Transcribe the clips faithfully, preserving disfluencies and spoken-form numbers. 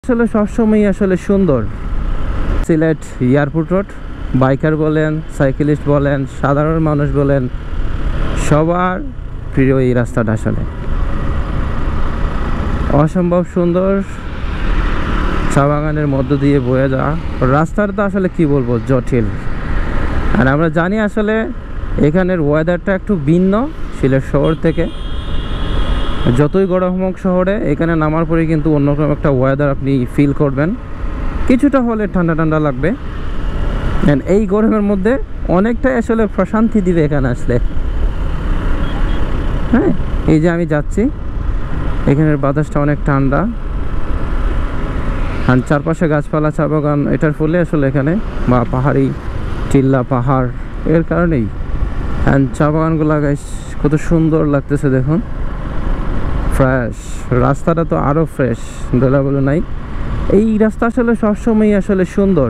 আসলে সবসময় আসলে সুন্দর। সিলেট এয়ারপোর্ট রোড, বাইকার বলেন, সাইকেলিস্ট বলেন, সাধারণ মানুষ বলেন, সবার প্রিয় এই রাস্তাটা আসলে অসম্ভব সুন্দর। চা বাগানের মধ্য দিয়ে বয়ে যাওয়া রাস্তাটা আসলে কি বলবো, জটিল। আর আমরা জানি আসলে এখানের ওয়েদারটা একটু ভিন্ন সিলেট শহর থেকে। যতই গরম হোক শহরে, এখানে নামার পরে কিন্তু অন্যরকম একটা ওয়েদার আপনি ফিল করবেন। কিছুটা হলে ঠান্ডা ঠান্ডা লাগবে, এই গরমের মধ্যে অনেকটাই আসলে প্রশান্তি দিবে এখানে আসলে। হ্যাঁ, এই যে আমি যাচ্ছি, এখানের বাতাসটা অনেক ঠান্ডা, আর চারপাশে গাছপালা, চা বাগান, এটার ফলে আসলে এখানে বা পাহাড়ি টিল্লা পাহাড়, এর কারণেই অ্যান্ড চা বাগানগুলো গাইস কত সুন্দর লাগতেছে দেখুন। ফ্রেশ রাস্তাটা তো আরও ফ্রেশ, ধুলাবালু নাই। এই রাস্তা আসলে সবসময় আসলে সুন্দর।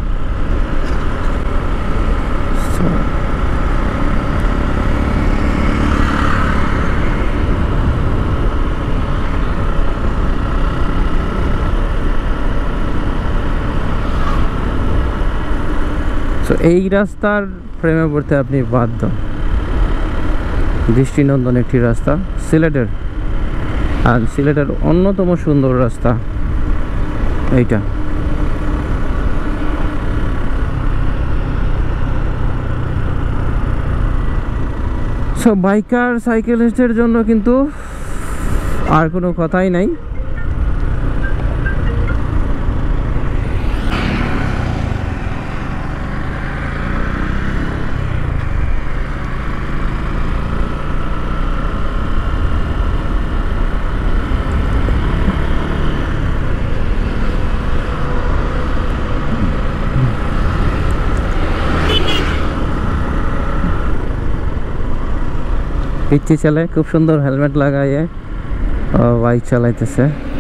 তো এই রাস্তার প্রেমে পড়তে আপনি বাধ্য। দৃষ্টিনন্দন একটি রাস্তা সিলেটের, আর সিলেটের অন্যতম সুন্দর রাস্তা এইটা। সো বাইকার সাইকেলিস্টের জন্য কিন্তু আর কোনো কথাই নাই। পিচ্ছি ছেলে খুব সুন্দর হেলমেট লাগাইয়ে বাইক চালাইতেছে।